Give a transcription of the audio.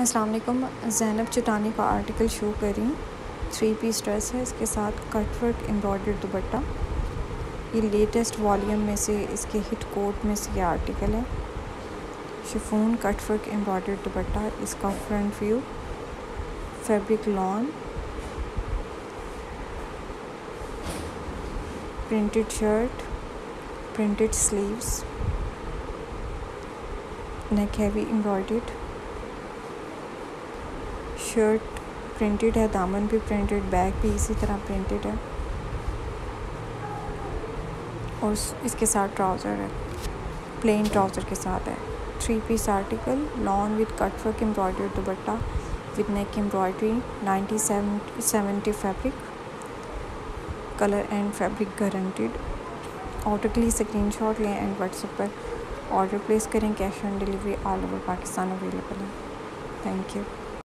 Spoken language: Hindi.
अस्सलाम वालेकुम। ज़ैनब चटानी का आर्टिकल शो कर रही हूँ। 3 पीस ड्रेस है, इसके साथ कटवर्क एम्ब्रॉयडर्ड दुपट्टा। ये लेटेस्ट वॉल्यूम में से इसके हिट कोट में से ये आर्टिकल है। शिफॉन कटवर्क एम्ब्रॉयडर्ड दुपट्टा, इसका front view, fabric lawn, printed shirt, printed sleeves, neck heavy embroidered, shirt printed है, दामन भी प्रिंटेड, बैक भी इसी तरह प्रिंटेड है और इसके साथ ट्राउज़र है, प्लेन ट्राउज़र के साथ है। 3 piece article, lawn with cutwork embroidered dupatta with neck embroidery, 90-70 fabric, colour and fabric guaranteed. Order के लिए स्क्रीनशॉट लें एंड व्हाट्सएप पर ऑर्डर प्लेस करें। Cash on delivery all over Pakistan available है। Thank you.